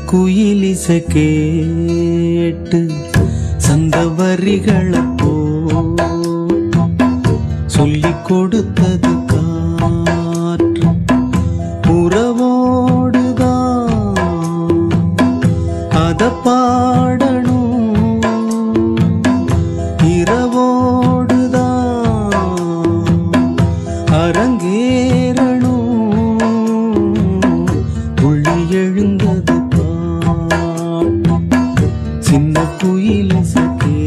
குயிலிசை கேட்டு சந்த வரிகளப்போ சொல்லிக் கொடுத்தது காற்று உறவோடுதான் அத பாடணும் இரவோடுதான் அரங்கேறணும் புள்ளி எழுந்தது பாட்டு சின்ன குயிலிசை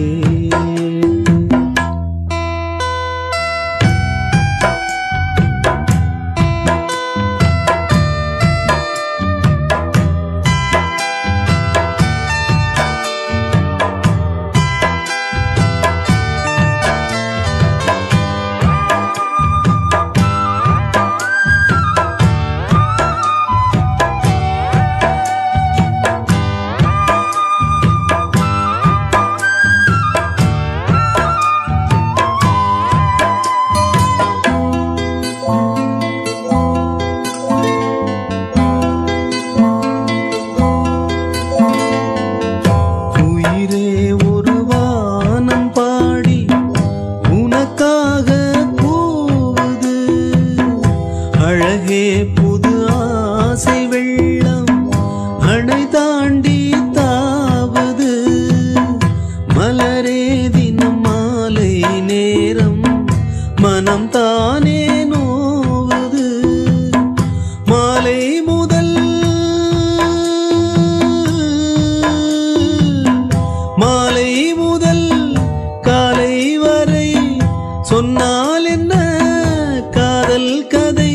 அழகே புது ஆசை வெள்ளம் அணை தாண்டி தாவுது மலரே தினம் மாலை நேரம் மனம் தானே நோவுது மாலை முதல் காலை வரை சொன்னால் என்ன காதல் கதை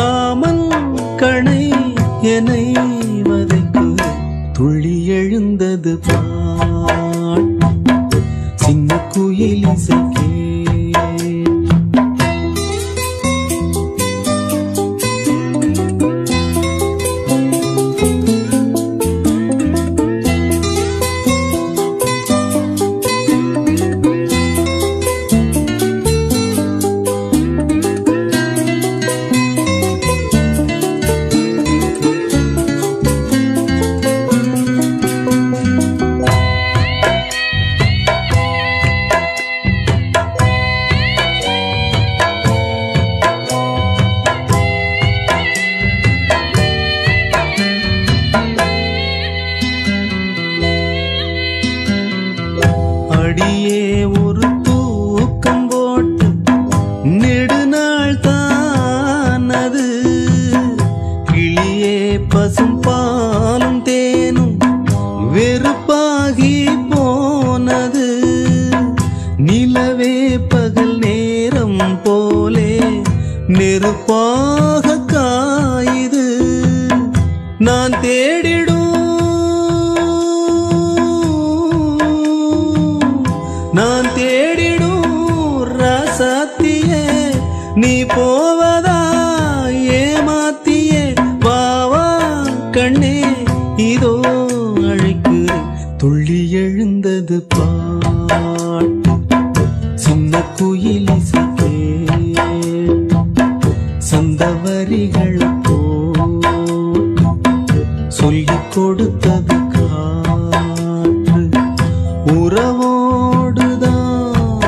கணை என்னை வதைக்கு துள்ளி எழுந்தது பாட்டு சின்ன குயிலிசை அடியே ஒரு தூக்கம் போட்டு நெடுநாள் தானது கிளியே பசும் பாலும் தேனும் வெறுப்பாகி போனது நிலவே பகல் நேரம் போலே நெருப்பாக காயுது நான் தேடிடும் ராசாத்தியே நீ போவதா ஏமாத்தியே வாவா கண்ணே இதோ அழைக்கு துள்ளி எழுந்தது பாட்டு சின்ன குயிலிசை சந்த வரிகளப்போ சொல்லிக் கொடுத்தது காற்று உறவோடுதான்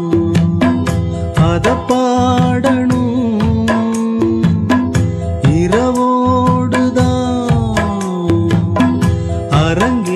அத பாடணும் இரவோடுதான் அரங்கே